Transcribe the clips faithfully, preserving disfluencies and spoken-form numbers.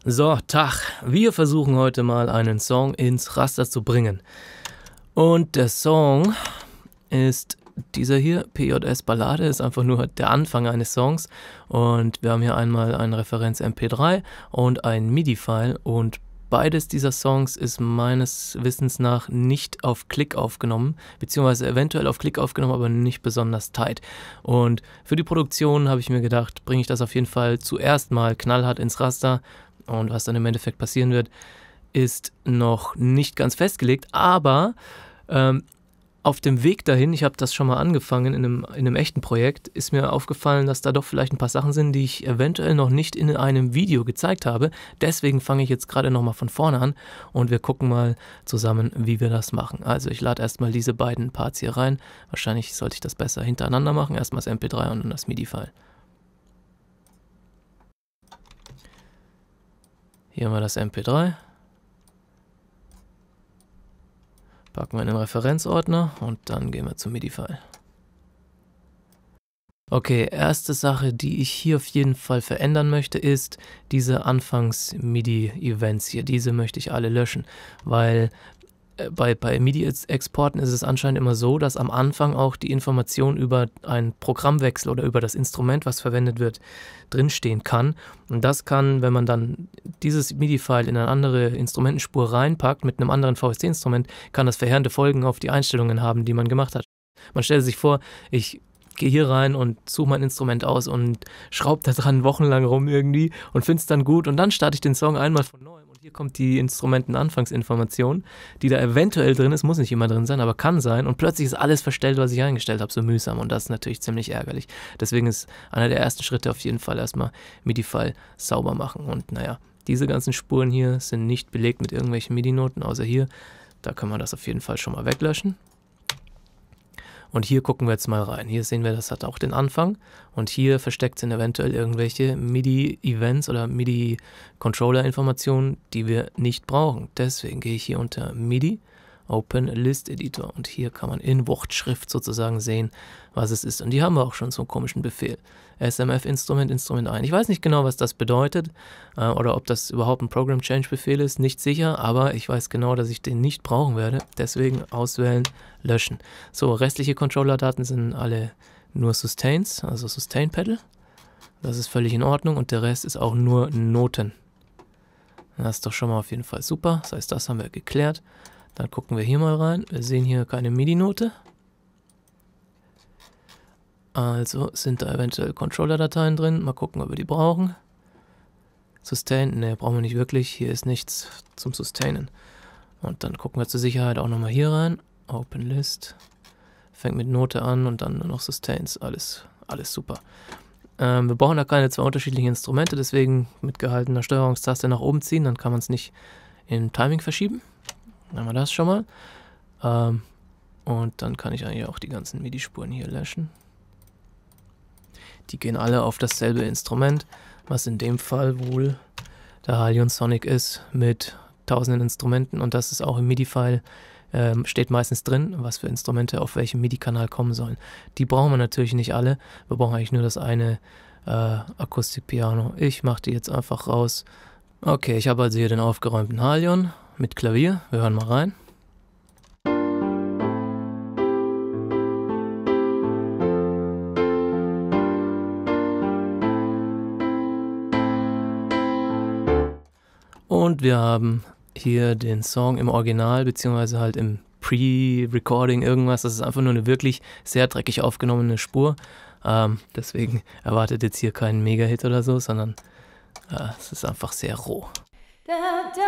So, Tag. Wir versuchen heute mal einen Song ins Raster zu bringen. Und der Song ist dieser hier, P J S Ballade, ist einfach nur der Anfang eines Songs. Und wir haben hier einmal eine Referenz M P drei und ein MIDI-File. Und beides dieser Songs ist meines Wissens nach nicht auf Klick aufgenommen, beziehungsweise eventuell auf Klick aufgenommen, aber nicht besonders tight. Und für die Produktion habe ich mir gedacht, bringe ich das auf jeden Fall zuerst mal knallhart ins Raster. Und was dann im Endeffekt passieren wird, ist noch nicht ganz festgelegt, aber ähm, auf dem Weg dahin, ich habe das schon mal angefangen in einem, in einem echten Projekt, ist mir aufgefallen, dass da doch vielleicht ein paar Sachen sind, die ich eventuell noch nicht in einem Video gezeigt habe. Deswegen fange ich jetzt gerade nochmal von vorne an und wir gucken mal zusammen, wie wir das machen. Also ich lade erstmal diese beiden Parts hier rein. Wahrscheinlich sollte ich das besser hintereinander machen. Erstmal das M P drei und dann das MIDI-File. Hier haben wir das M P drei. Packen wir in den Referenzordner und dann gehen wir zum MIDI-File. Okay, erste Sache, die ich hier auf jeden Fall verändern möchte, ist diese Anfangs-MIDI-Events hier. Diese möchte ich alle löschen, weil bei, bei MIDI-Exporten ist es anscheinend immer so, dass am Anfang auch die Information über einen Programmwechsel oder über das Instrument, was verwendet wird, drinstehen kann. Und das kann, wenn man dann dieses MIDI-File in eine andere Instrumentenspur reinpackt mit einem anderen V S T-Instrument, kann das verheerende Folgen auf die Einstellungen haben, die man gemacht hat. Man stellt sich vor, ich gehe hier rein und suche mein Instrument aus und schraube da dran wochenlang rum irgendwie und finde es dann gut und dann starte ich den Song einmal von neuem und hier kommt die Instrumenten-Anfangsinformation, die da eventuell drin ist, muss nicht immer drin sein, aber kann sein und plötzlich ist alles verstellt, was ich eingestellt habe, so mühsam und das ist natürlich ziemlich ärgerlich. Deswegen ist einer der ersten Schritte auf jeden Fall erstmal MIDI-File sauber machen und naja, diese ganzen Spuren hier sind nicht belegt mit irgendwelchen MIDI-Noten, außer hier, da können wir das auf jeden Fall schon mal weglöschen. Und hier gucken wir jetzt mal rein. Hier sehen wir, das hat auch den Anfang. Und hier versteckt sind eventuell irgendwelche MIDI-Events oder MIDI-Controller-Informationen, die wir nicht brauchen. Deswegen gehe ich hier unter MIDI, Open List Editor. Und hier kann man in Wortschrift sozusagen sehen, was es ist. Und die haben wir auch schon so einen komischen Befehl. S M F Instrument, Instrument ein. Ich weiß nicht genau, was das bedeutet äh, oder ob das überhaupt ein Program Change Befehl ist. Nicht sicher, aber ich weiß genau, dass ich den nicht brauchen werde. Deswegen auswählen, löschen. So, restliche Controller-Daten sind alle nur Sustains, also Sustain Pedal. Das ist völlig in Ordnung und der Rest ist auch nur Noten. Das ist doch schon mal auf jeden Fall super. Das heißt, das haben wir geklärt. Dann gucken wir hier mal rein. Wir sehen hier keine MIDI-Note. Also sind da eventuell Controller-Dateien drin. Mal gucken, ob wir die brauchen. Sustain, ne, brauchen wir nicht wirklich. Hier ist nichts zum Sustainen. Und dann gucken wir zur Sicherheit auch nochmal hier rein. Open List. Fängt mit Note an und dann nur noch Sustains. Alles, alles super. Ähm, wir brauchen da keine zwei unterschiedlichen Instrumente, deswegen mit gehaltener Steuerungstaste nach oben ziehen. Dann kann man es nicht im Timing verschieben. Dann haben wir das schon mal. Ähm, und dann kann ich eigentlich auch die ganzen MIDI-Spuren hier löschen. Die gehen alle auf dasselbe Instrument, was in dem Fall wohl der Halion Sonic ist mit tausenden Instrumenten und das ist auch im MIDI-File, ähm, steht meistens drin, was für Instrumente auf welchem MIDI-Kanal kommen sollen. Die brauchen wir natürlich nicht alle, wir brauchen eigentlich nur das eine äh, Akustikpiano. Ich mache die jetzt einfach raus. Okay, ich habe also hier den aufgeräumten Halion mit Klavier, wir hören mal rein. Und wir haben hier den Song im Original, beziehungsweise halt im Pre-Recording irgendwas. Das ist einfach nur eine wirklich sehr dreckig aufgenommene Spur. Ähm, deswegen erwartet jetzt hier keinen Mega-Hit oder so, sondern äh, es ist einfach sehr roh. Da, da,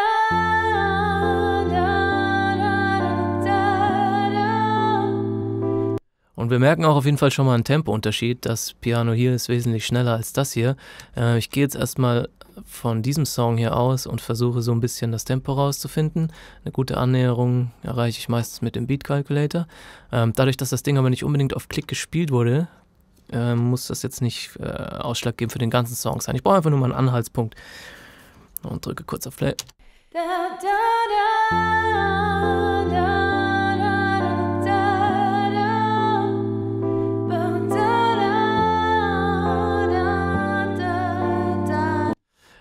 da, da, da, da. Und wir merken auch auf jeden Fall schon mal einen Tempounterschied. Das Piano hier ist wesentlich schneller als das hier. Äh, ich gehe jetzt erstmal von diesem Song hier aus und versuche so ein bisschen das Tempo rauszufinden. Eine gute Annäherung erreiche ich meistens mit dem Beat Calculator. Ähm, dadurch, dass das Ding aber nicht unbedingt auf Klick gespielt wurde, äh, muss das jetzt nicht äh, ausschlaggebend für den ganzen Song sein. Ich brauche einfach nur mal einen Anhaltspunkt und drücke kurz auf Play. Da, da, da, da.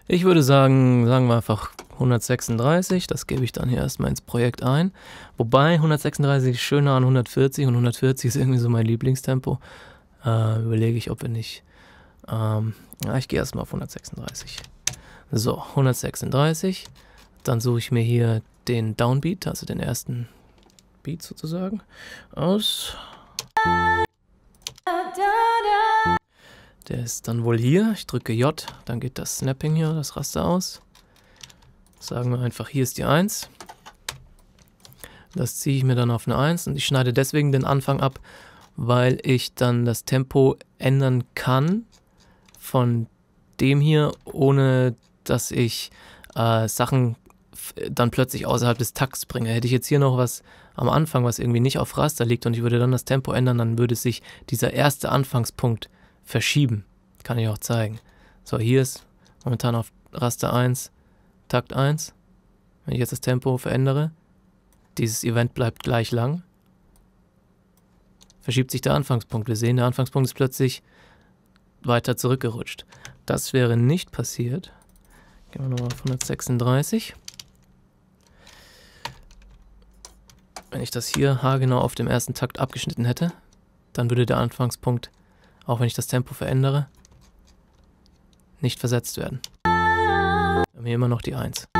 Ich würde sagen, sagen wir einfach hundertsechsunddreißig, das gebe ich dann hier erstmal ins Projekt ein. Wobei hundertsechsunddreißig ist schöner an hundertvierzig und hundertvierzig ist irgendwie so mein Lieblingstempo. Äh, überlege ich, ob wir nicht... Ähm, ja, ich gehe erstmal auf hundertsechsunddreißig. So, hundertsechsunddreißig. Dann suche ich mir hier den Downbeat, also den ersten Beat sozusagen, aus. Der ist dann wohl hier. Ich drücke J, dann geht das Snapping hier, das Raster aus. Sagen wir einfach, hier ist die eins. Das ziehe ich mir dann auf eine eins und ich schneide deswegen den Anfang ab, weil ich dann das Tempo ändern kann von dem hier, ohne dass ich äh, Sachen dann plötzlich außerhalb des Takts bringe. Hätte ich jetzt hier noch was am Anfang, was irgendwie nicht auf Raster liegt und ich würde dann das Tempo ändern, dann würde sich dieser erste Anfangspunkt verschieben. Kann ich auch zeigen. So, hier ist momentan auf Raster eins, Takt eins. Wenn ich jetzt das Tempo verändere, dieses Event bleibt gleich lang, verschiebt sich der Anfangspunkt. Wir sehen, der Anfangspunkt ist plötzlich weiter zurückgerutscht. Das wäre nicht passiert. Gehen wir nochmal auf hundertsechsunddreißig. Wenn ich das hier haargenau auf dem ersten Takt abgeschnitten hätte, dann würde der Anfangspunkt, auch wenn ich das Tempo verändere, nicht versetzt werden. Wir haben hier immer noch die eins.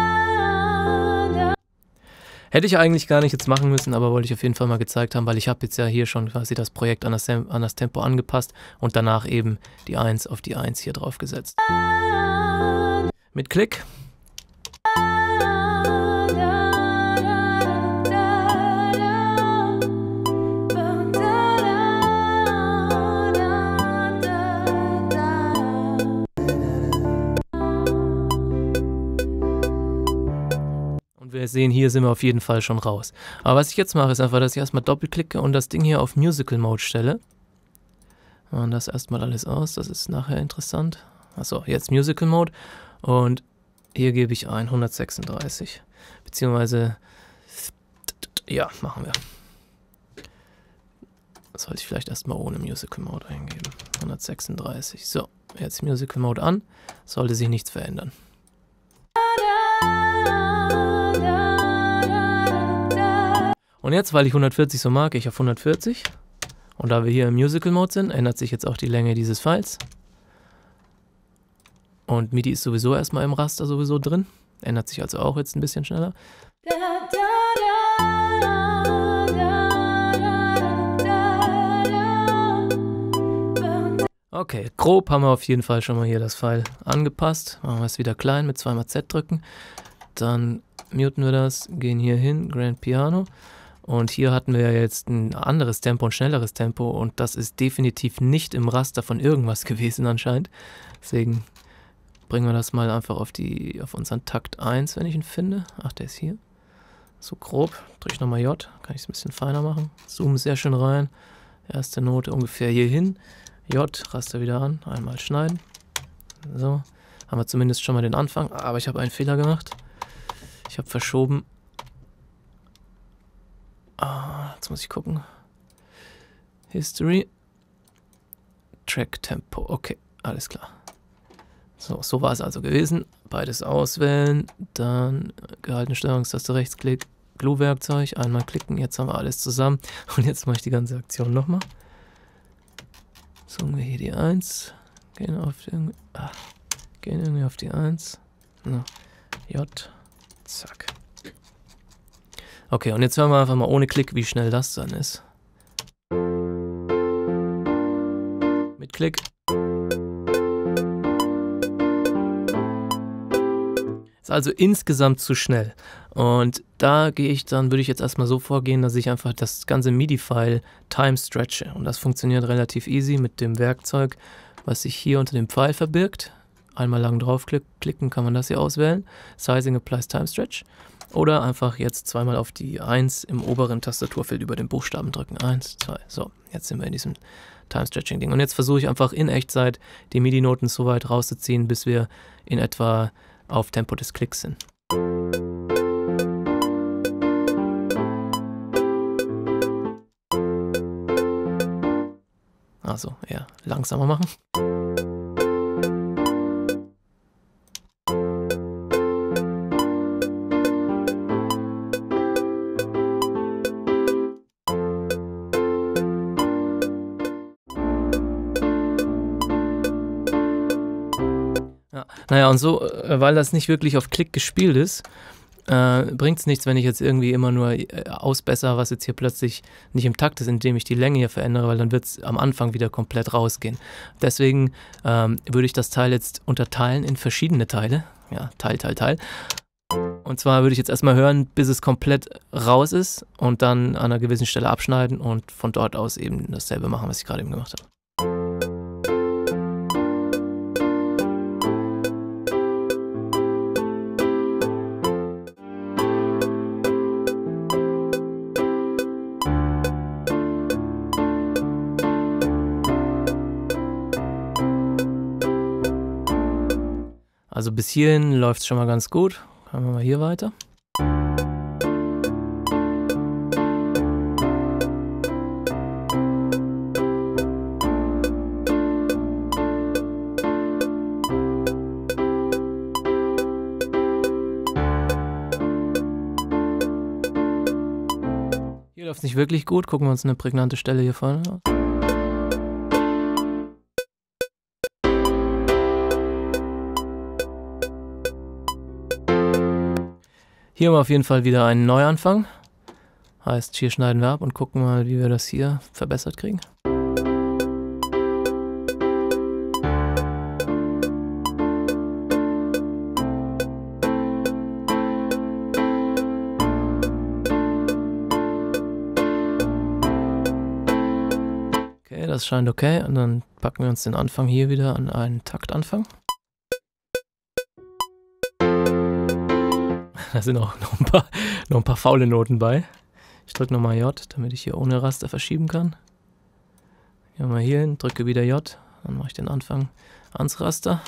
Hätte ich eigentlich gar nicht jetzt machen müssen, aber wollte ich auf jeden Fall mal gezeigt haben, weil ich habe jetzt ja hier schon quasi das Projekt an das, an das Tempo angepasst und danach eben die eins auf die eins hier drauf gesetzt. Mit Klick. Wir sehen, hier sind wir auf jeden Fall schon raus. Aber was ich jetzt mache, ist einfach, dass ich erstmal doppelklicke und das Ding hier auf Musical Mode stelle. Und das erstmal alles aus, das ist nachher interessant. Achso, jetzt Musical Mode und hier gebe ich ein hundertsechsunddreißig. Beziehungsweise, ja, machen wir. Das sollte ich vielleicht erstmal ohne Musical Mode eingeben. hundertsechsunddreißig. So, jetzt Musical Mode an, sollte sich nichts verändern. Und jetzt, weil ich hundertvierzig so mag, gehe ich auf hundertvierzig. Und da wir hier im Musical Mode sind, ändert sich jetzt auch die Länge dieses Files. Und MIDI ist sowieso erstmal im Raster sowieso drin. Ändert sich also auch jetzt ein bisschen schneller. Okay, grob haben wir auf jeden Fall schon mal hier das File angepasst. Machen wir es wieder klein mit zweimal Z drücken. Dann muten wir das, gehen hier hin, Grand Piano. Und hier hatten wir ja jetzt ein anderes Tempo, ein schnelleres Tempo und das ist definitiv nicht im Raster von irgendwas gewesen anscheinend. Deswegen bringen wir das mal einfach auf, die, auf unseren Takt eins, wenn ich ihn finde. Ach, der ist hier. So grob. Drücke ich nochmal J, kann ich es ein bisschen feiner machen. Zoom sehr schön rein. Erste Note ungefähr hier hin. J, Raster wieder an, einmal schneiden. So, haben wir zumindest schon mal den Anfang. Aber ich habe einen Fehler gemacht. Ich habe verschoben. Ah, jetzt muss ich gucken. History. Track Tempo. Okay, alles klar. So, so war es also gewesen. Beides auswählen. Dann gehaltene Steuerungstaste Rechtsklick. Glue-Werkzeug. Einmal klicken. Jetzt haben wir alles zusammen. Und jetzt mache ich die ganze Aktion nochmal. Suchen wir hier die eins. Gehen auf die, ah, gehen irgendwie auf die eins. No. J. Zack. Okay, und jetzt hören wir einfach mal ohne Klick, wie schnell das dann ist. Mit Klick. Ist also insgesamt zu schnell. Und da gehe ich dann, würde ich jetzt erstmal so vorgehen, dass ich einfach das ganze MIDI-File time stretche. Und das funktioniert relativ easy mit dem Werkzeug, was sich hier unter dem Pfeil verbirgt. Einmal lang draufklicken, kann man das hier auswählen. Sizing applies time stretch. Oder einfach jetzt zweimal auf die eins im oberen Tastaturfeld über den Buchstaben drücken. eins, zwei, so, jetzt sind wir in diesem Time-Stretching-Ding. Und jetzt versuche ich einfach in Echtzeit die MIDI-Noten so weit rauszuziehen, bis wir in etwa auf Tempo des Klicks sind. Also eher langsamer machen. Ja. Naja, und so, weil das nicht wirklich auf Klick gespielt ist, äh, bringt es nichts, wenn ich jetzt irgendwie immer nur äh, ausbessere, was jetzt hier plötzlich nicht im Takt ist, indem ich die Länge hier verändere, weil dann wird es am Anfang wieder komplett rausgehen. Deswegen ähm, würde ich das Teil jetzt unterteilen in verschiedene Teile. Ja, Teil, Teil, Teil. Und zwar würde ich jetzt erstmal hören, bis es komplett raus ist und dann an einer gewissen Stelle abschneiden und von dort aus eben dasselbe machen, was ich gerade eben gemacht habe. Also bis hierhin läuft es schon mal ganz gut. Machen wir mal hier weiter. Hier läuft es nicht wirklich gut. Gucken wir uns eine prägnante Stelle hier vorne an. Hier haben wir auf jeden Fall wieder einen Neuanfang. Heißt, hier schneiden wir ab und gucken mal, wie wir das hier verbessert kriegen. Okay, das scheint okay. Und dann packen wir uns den Anfang hier wieder an einen Taktanfang. Da sind auch noch ein paar, noch ein paar faule Noten bei. Ich drücke nochmal J, damit ich hier ohne Raster verschieben kann. Gehen wir mal hier hin, drücke wieder J, dann mache ich den Anfang ans Raster.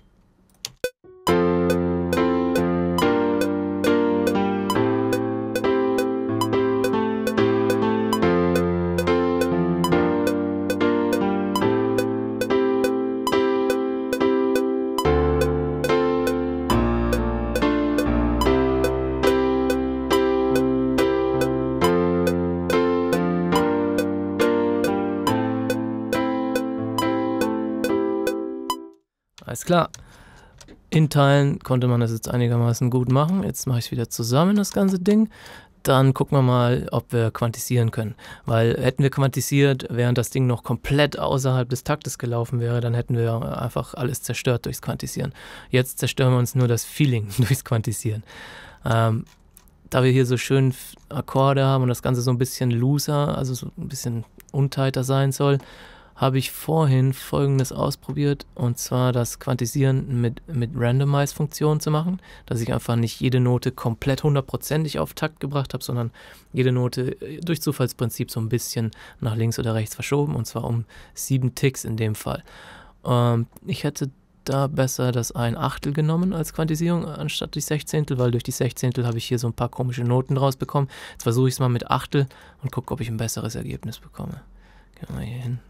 Alles klar. In Teilen konnte man das jetzt einigermaßen gut machen. Jetzt mache ich es wieder zusammen, das ganze Ding. Dann gucken wir mal, ob wir quantisieren können. Weil hätten wir quantisiert, während das Ding noch komplett außerhalb des Taktes gelaufen wäre, dann hätten wir einfach alles zerstört durchs Quantisieren. Jetzt zerstören wir uns nur das Feeling durchs Quantisieren. Ähm, da wir hier so schön Akkorde haben und das Ganze so ein bisschen looser, also so ein bisschen untighter sein soll, habe ich vorhin Folgendes ausprobiert, und zwar das Quantisieren mit, mit Randomize-Funktionen zu machen, dass ich einfach nicht jede Note komplett hundertprozentig auf Takt gebracht habe, sondern jede Note durch Zufallsprinzip so ein bisschen nach links oder rechts verschoben, und zwar um sieben Ticks in dem Fall. Ähm, ich hätte da besser das ein Achtel genommen als Quantisierung anstatt die Sechzehntel, weil durch die Sechzehntel habe ich hier so ein paar komische Noten rausbekommen. Jetzt versuche ich es mal mit Achtel und gucke, ob ich ein besseres Ergebnis bekomme. Gehen wir mal hier hin.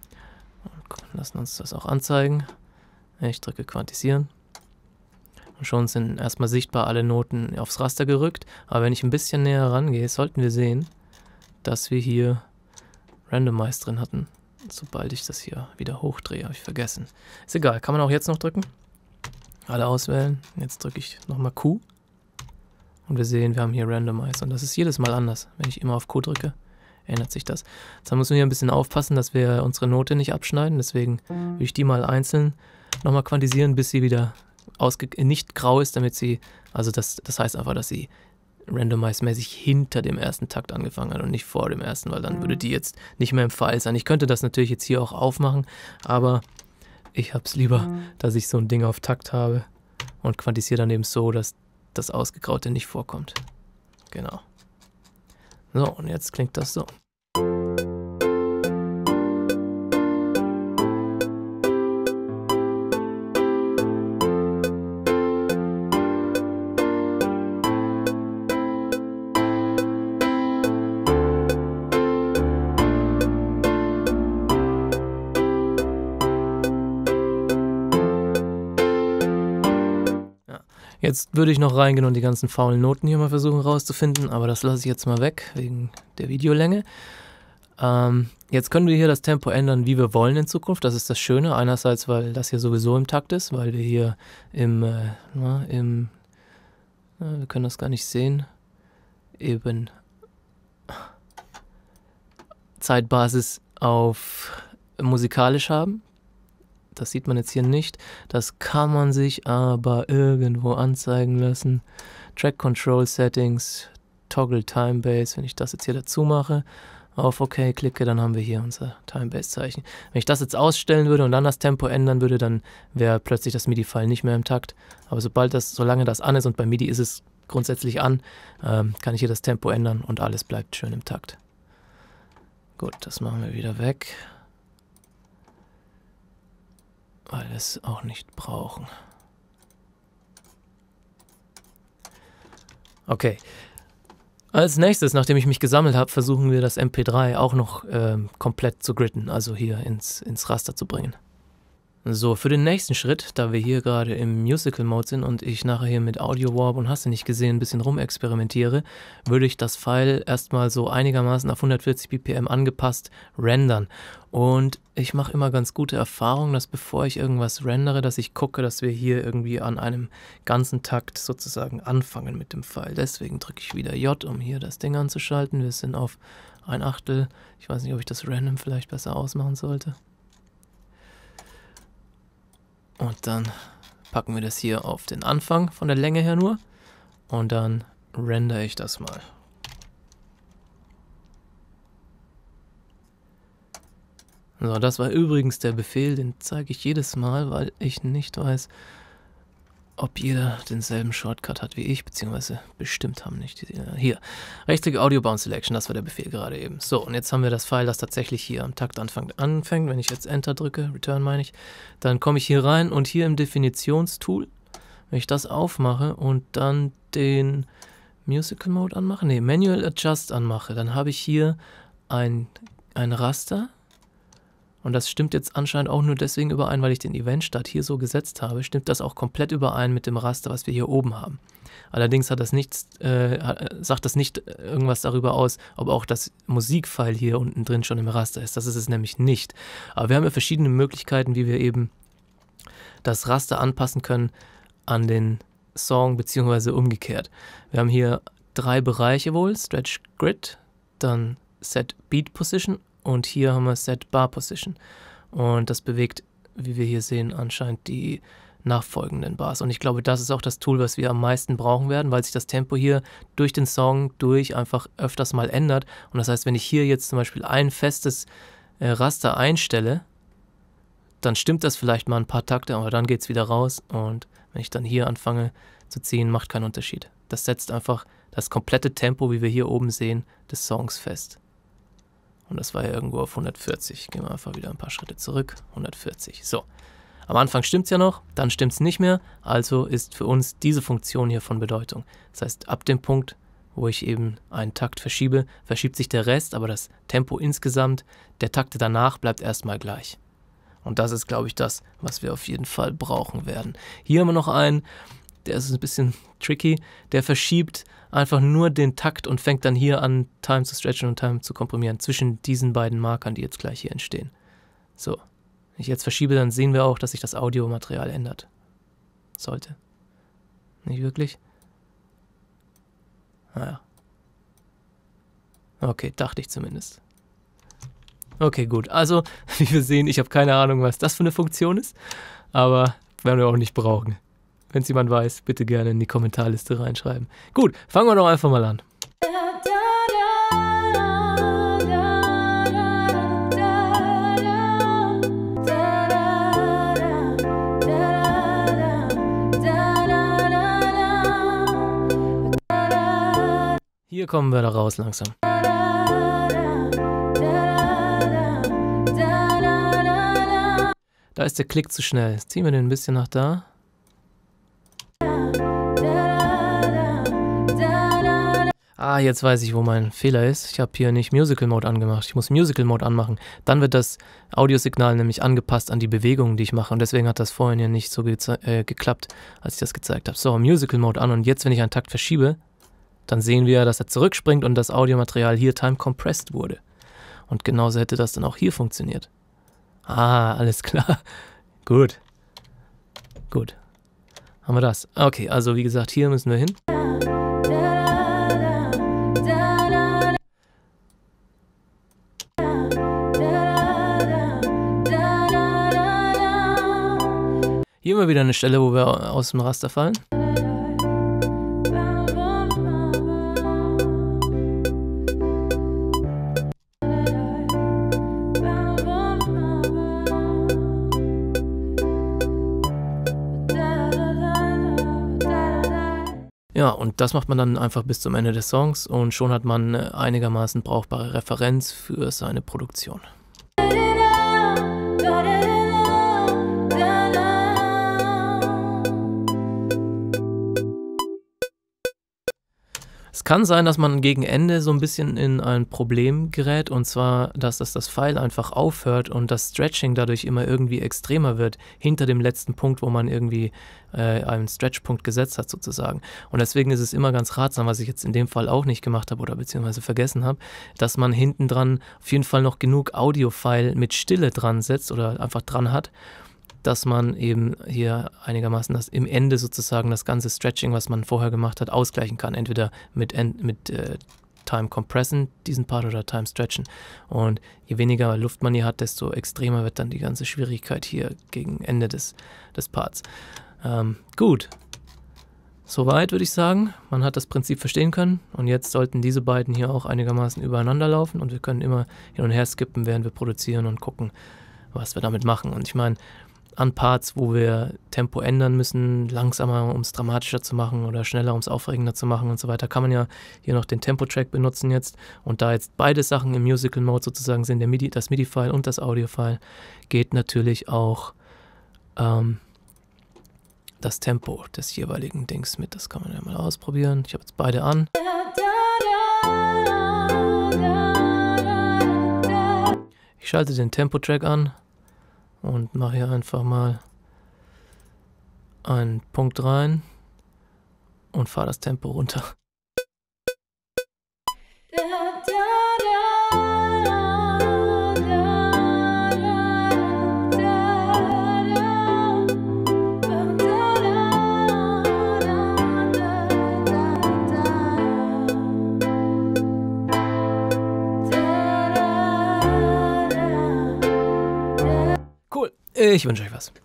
Und lassen uns das auch anzeigen. Ich drücke Quantisieren. Und schon sind erstmal sichtbar alle Noten aufs Raster gerückt. Aber wenn ich ein bisschen näher rangehe, sollten wir sehen, dass wir hier Randomize drin hatten. Sobald ich das hier wieder hochdrehe, habe ich vergessen. Ist egal, kann man auch jetzt noch drücken. Alle auswählen. Jetzt drücke ich nochmal Q. Und wir sehen, wir haben hier Randomize. Und das ist jedes Mal anders, wenn ich immer auf Q drücke. Ändert sich das. Jetzt müssen wir hier ein bisschen aufpassen, dass wir unsere Note nicht abschneiden. Deswegen will ich die mal einzeln nochmal quantisieren, bis sie wieder ausge nicht grau ist, damit sie, also das, das heißt einfach, dass sie randomize-mäßig hinter dem ersten Takt angefangen hat und nicht vor dem ersten, weil dann würde die jetzt nicht mehr im Pfeil sein. Ich könnte das natürlich jetzt hier auch aufmachen, aber ich habe es lieber, dass ich so ein Ding auf Takt habe und quantisiere dann eben so, dass das Ausgegraute nicht vorkommt. Genau. So, und jetzt klingt das so. Jetzt würde ich noch reingehen und die ganzen faulen Noten hier mal versuchen rauszufinden, aber das lasse ich jetzt mal weg, wegen der Videolänge. Ähm, jetzt können wir hier das Tempo ändern, wie wir wollen in Zukunft. Das ist das Schöne. Einerseits, weil das hier sowieso im Takt ist, weil wir hier im, äh, na, im na, wir können das gar nicht sehen, eben Zeitbasis auf musikalisch haben. Das sieht man jetzt hier nicht. Das kann man sich aber irgendwo anzeigen lassen. Track Control Settings, Toggle Time Base. Wenn ich das jetzt hier dazu mache, auf OK klicke, dann haben wir hier unser Time Base Zeichen. Wenn ich das jetzt ausstellen würde und dann das Tempo ändern würde, dann wäre plötzlich das MIDI-File nicht mehr im Takt. Aber sobald das, solange das an ist, und bei MIDI ist es grundsätzlich an, ähm, kann ich hier das Tempo ändern und alles bleibt schön im Takt. Gut, das machen wir wieder weg, weil wir es auch nicht brauchen. Okay. Als nächstes, nachdem ich mich gesammelt habe, versuchen wir das M P drei auch noch ähm, komplett zu gritten, also hier ins, ins Raster zu bringen. So, für den nächsten Schritt, da wir hier gerade im Musical Mode sind und ich nachher hier mit Audio Warp und hast du nicht gesehen, ein bisschen rumexperimentiere, würde ich das File erstmal so einigermaßen auf hundertvierzig B P M angepasst rendern. Und ich mache immer ganz gute Erfahrungen, dass bevor ich irgendwas rendere, dass ich gucke, dass wir hier irgendwie an einem ganzen Takt sozusagen anfangen mit dem File. Deswegen drücke ich wieder J, um hier das Ding anzuschalten. Wir sind auf ein Achtel. Ich weiß nicht, ob ich das Random vielleicht besser ausmachen sollte. Und dann packen wir das hier auf den Anfang von der Länge her nur und dann rendere ich das mal. So, das war übrigens der Befehl, den zeige ich jedes Mal, weil ich nicht weiß, ob jeder denselben Shortcut hat wie ich, beziehungsweise bestimmt haben nicht. Hier, Rechtsklick Audio Bound Selection, das war der Befehl gerade eben. So, und jetzt haben wir das File, das tatsächlich hier am Takt anfängt. anfängt. Wenn ich jetzt Enter drücke, Return meine ich, dann komme ich hier rein und hier im Definitionstool, wenn ich das aufmache und dann den Musical Mode anmache, nee, Manual Adjust anmache, dann habe ich hier ein, ein Raster. Und das stimmt jetzt anscheinend auch nur deswegen überein, weil ich den Event-Start hier so gesetzt habe, stimmt das auch komplett überein mit dem Raster, was wir hier oben haben. Allerdings hat das nichts, äh, sagt das nicht irgendwas darüber aus, ob auch das Musikfile hier unten drin schon im Raster ist. Das ist es nämlich nicht. Aber wir haben ja verschiedene Möglichkeiten, wie wir eben das Raster anpassen können an den Song, beziehungsweise umgekehrt. Wir haben hier drei Bereiche wohl, Stretch Grid, dann Set Beat Position und hier haben wir Set Bar Position. Und das bewegt, wie wir hier sehen, anscheinend die nachfolgenden Bars. Und ich glaube, das ist auch das Tool, was wir am meisten brauchen werden, weil sich das Tempo hier durch den Song durch einfach öfters mal ändert. Und das heißt, wenn ich hier jetzt zum Beispiel ein festes äh, Raster einstelle, dann stimmt das vielleicht mal ein paar Takte, aber dann geht es wieder raus. Und wenn ich dann hier anfange zu ziehen, macht keinen Unterschied. Das setzt einfach das komplette Tempo, wie wir hier oben sehen, des Songs fest. Und das war ja irgendwo auf hundertvierzig. Gehen wir einfach wieder ein paar Schritte zurück. hundertvierzig. So. Am Anfang stimmt es ja noch, dann stimmt es nicht mehr. Also ist für uns diese Funktion hier von Bedeutung. Das heißt, ab dem Punkt, wo ich eben einen Takt verschiebe, verschiebt sich der Rest, aber das Tempo insgesamt, der Takte danach bleibt erstmal gleich. Und das ist, glaube ich, das, was wir auf jeden Fall brauchen werden. Hier haben wir noch einen, der ist ein bisschen tricky, der verschiebt einfach nur den Takt und fängt dann hier an, Time zu stretchen und Time zu komprimieren zwischen diesen beiden Markern, die jetzt gleich hier entstehen. So, wenn ich jetzt verschiebe, dann sehen wir auch, dass sich das Audiomaterial ändert. Sollte. Nicht wirklich? Naja. Okay, dachte ich zumindest. Okay, gut. Also, wie wir sehen, ich habe keine Ahnung, was das für eine Funktion ist, aber werden wir auch nicht brauchen. Wenn es jemand weiß, bitte gerne in die Kommentarliste reinschreiben. Gut, fangen wir doch einfach mal an. Hier kommen wir da raus langsam. Da ist der Klick zu schnell. Jetzt ziehen wir den ein bisschen nach da. Ah, jetzt weiß ich, wo mein Fehler ist. Ich habe hier nicht Musical Mode angemacht. Ich muss Musical Mode anmachen. Dann wird das Audiosignal nämlich angepasst an die Bewegungen, die ich mache. Und deswegen hat das vorhin ja nicht so äh, geklappt, als ich das gezeigt habe. So, Musical Mode an. Und jetzt, wenn ich einen Takt verschiebe, dann sehen wir, dass er zurückspringt und das Audiomaterial hier time compressed wurde. Und genauso hätte das dann auch hier funktioniert. Ah, alles klar. Gut. Gut. Haben wir das. Okay, also wie gesagt, hier müssen wir hin. Hier immer wieder eine Stelle, wo wir aus dem Raster fallen. Ja, und das macht man dann einfach bis zum Ende des Songs und schon hat man eine einigermaßen brauchbare Referenz für seine Produktion. Es kann sein, dass man gegen Ende so ein bisschen in ein Problem gerät, und zwar, dass das, das File einfach aufhört und das Stretching dadurch immer irgendwie extremer wird, hinter dem letzten Punkt, wo man irgendwie äh, einen Stretchpunkt gesetzt hat sozusagen. Und deswegen ist es immer ganz ratsam, was ich jetzt in dem Fall auch nicht gemacht habe oder beziehungsweise vergessen habe, dass man hinten dran auf jeden Fall noch genug Audio-File mit Stille dran setzt oder einfach dran hat, dass man eben hier einigermaßen das im Ende sozusagen das ganze Stretching, was man vorher gemacht hat, ausgleichen kann. Entweder mit, mit äh, Time Compressen, diesen Part, oder Time Stretchen. Und je weniger Luft man hier hat, desto extremer wird dann die ganze Schwierigkeit hier gegen Ende des, des Parts. Ähm, gut. Soweit würde ich sagen. Man hat das Prinzip verstehen können und jetzt sollten diese beiden hier auch einigermaßen übereinander laufen und wir können immer hin und her skippen, während wir produzieren und gucken, was wir damit machen. Und ich meine, an Parts, wo wir Tempo ändern müssen, langsamer, um es dramatischer zu machen oder schneller, um es aufregender zu machen und so weiter, kann man ja hier noch den Tempo-Track benutzen jetzt. Und da jetzt beide Sachen im Musical-Mode sozusagen sind, der MIDI, das MIDI-File und das Audio-File, geht natürlich auch ähm, das Tempo des jeweiligen Dings mit. Das kann man ja mal ausprobieren. Ich habe jetzt beide an. Ich schalte den Tempo-Track an und mache hier einfach mal einen Punkt rein und fahre das Tempo runter. Cool, ich wünsche euch was.